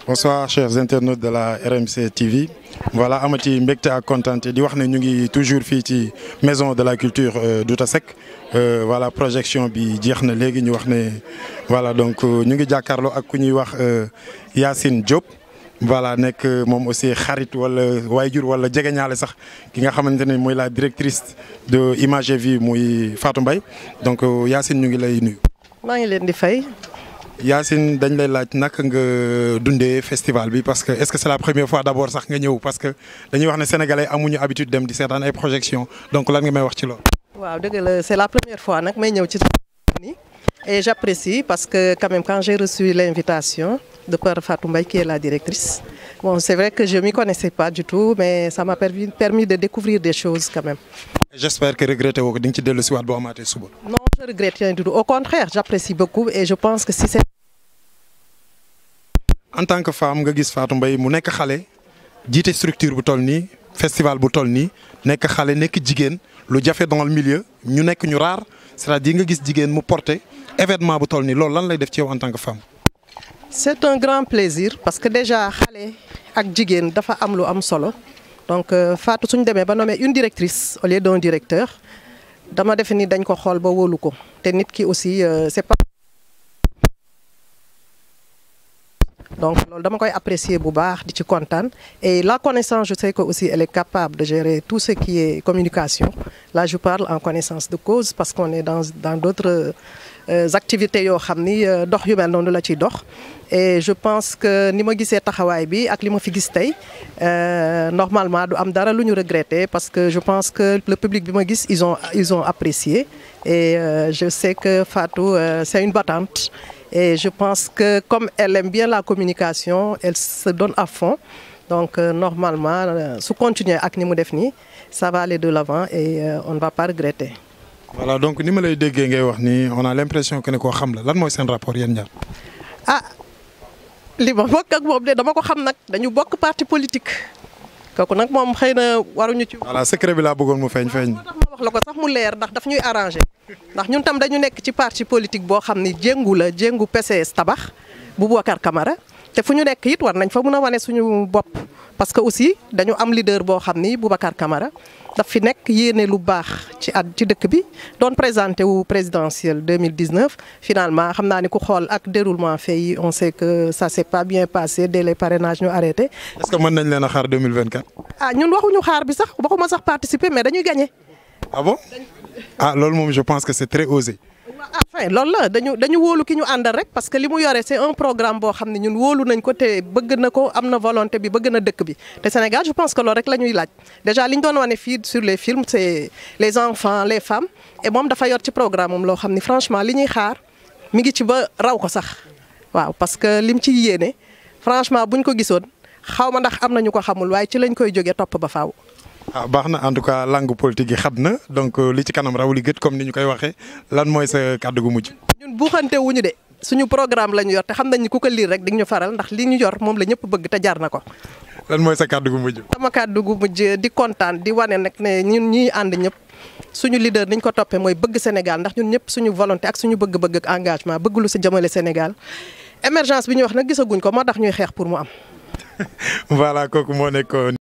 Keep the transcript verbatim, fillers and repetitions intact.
Bonsoir chers internautes de la R M C T V. Voilà amati mbégte ak contenté di wax ne ñu ngi toujours fii ci maison de la culture Douta Seck voilà projection bi jeex na léegi ñu wax ne voilà donc ñu ngi jàkkaarloo ak ku ñuy wax Yacine Diop. voilà nekk moom aussi xarit wala waayjur wala jegeñaale sax ki nga xamante ne mooy la directrice de Image et Vie muy Fatou Mbaye donc Yacine ñu ngi lay nuyu. maa ngi leen di fay. Yacine dañ lay laaj naka nga dundee festival bi parce que est-ce que c'est la première fois d'abord sax nga ñëw parce que dañuy wax ne sénégalais amuñu habitude dem di seetaan ay projection donc lan nga may wax ci loolu. waaw dëgg la c'est la première fois nag may ñëw ci nii et j'apprécie parce que quand même quand j'ai reçu l'invitation de par Fatou Mbaye qui est la directrice bon c'est vrai que je m'y connaissais pas du tout mais ça m'a permis permis de découvrir des choses quand même. J'espère que regretté woo ko di nga ci dellu si waat boo amaatee suba. Non, je regrette rien du tout. Au contraire, j'apprécie beaucoup et je pense que si c'est... En tant que femme nga gis Fatou Mbaye mu nekk xale jiite structure bu toll nii festival bu toll nii nekk xale nekk jigéen lu jafe dans le milieu ñu nekk ñu raar c'est-à-dire nga gis jigéen mu porter événement bu toll nii loolu lan lay def ci yow en tant que femme. C'est un grand plaisir parce que déjà xale ak jigéen dafa am lu am solo donc Fatou suñu demee ba nommer une directrice au lieu d'un directeur dama defe ni dañ ko xool ba wóolu ko te nit ki aussi c'est pas donc loolu dama koy apprécier bu baax di ci kontaan et la connaissance je sais que aussi elle est capable de gérer tout ce qui est communication là je parle en connaissance de cause parce qu'on est dans dans d'autres euh, activités yoo xam ni dox yu mel noonu la ciy dox et je pense que ni ma gisee taxawaay bi ak li ma fi gis tey normalement du am dara lu ñu regretter parce que je pense que le public bi ma gis ils ont ils ont apprécié et euh, je sais que Fatou euh, c'est une battante et je pense que comme elle aime bien la communication elle se donne à fond donc euh, normalement euh, su continuer ak ni mu def nii ça va aller de l'avant et euh, on ne va pas regretter. Voilà donc ni ma lay déggee ngay wax ni on a l'impression que ne koo xam la lan mooy seen rapport yéen ñaar. ah li ma bokk ak moom de dama ko xam nag dañu bokk parti politique kooku nag moom xëy na waruñu ci. voilà secret bi laa bëggoon mu feeñ feeñ. moo tax ma wax la ko sax mu leer ndax daf ñuy arranger ndax ñun tam dañu nekk ci parti politique boo xam ni jéngu la jéngu P C S tabax bu Boubacar Camara te fu ñu nekk it war nañ fa mën a wane suñu bopp parce que aussi dañu am leader boo xam ni Boubacar Camara daf fi nekk yéene lu baax ci at ci dëkk bi doon présenté wu présidentielle deux mille dix-neuf finalement xam naa ni ku xool ak déroulement fait yi on sait que ça s'est pas bien passé dès les parrainages ñu arrêté. est-ce que mën nañ leen a xaar deux mille vingt-quatre. ah ñun waxuñu xaar bi sax waxuma sax participer mais dañuy gagner. ah bon ah loolu moom je pense que c'est très osé. enfin loolu la dañu dañu wóolu ki ñu àndal rek parce que li mu yore c'est un programme boo xam ne ñun wóolu nañ ko te bëgg na ko am na volonté bi bëgg na dëkk bi te Sénégal je pense que loolu rek la ñuy laaj déjà li ñu doon wane fii sur les films c'est les enfants les femmes et moom dafa yor ci programme moom loo xam ni franchement li ñuy xaar mi ngi ci ba raw ko sax waaw parce que lim ci yéene franchement buñ ko gisoon xaw ma ndax am na ñu ko xamul waaye ci lañ koy jógee topp ba faaw. ah baax na en tout cas langue politique yi xat na donc li ci kanam raw li gët comme ni ñu koy waxee lan mooy sa kàddu gu mujj. ñun buuxante wuñu de suñu programme la ñu yor te xam nañ ni ku ko lire rek di ñu faral ndax li ñu yor moom la ñëpp bëgg te jar na ko. lan mooy sa kàddu gu mujj. sama kàddu gu mujj di kontaan di wane nag ne ñun ñuy ànd ñëpp suñu leader niñ ko toppee mooy bëgg Sénégal ndax ñun ñëpp suñu volonté ak suñu bëgg-bëgg ak engagement bëgg lu si jëmale Sénégal émergence bi ñu wax nag gisaguñ ko moo tax ñuy xeex pour mu am. voilà kooku moo nekkoon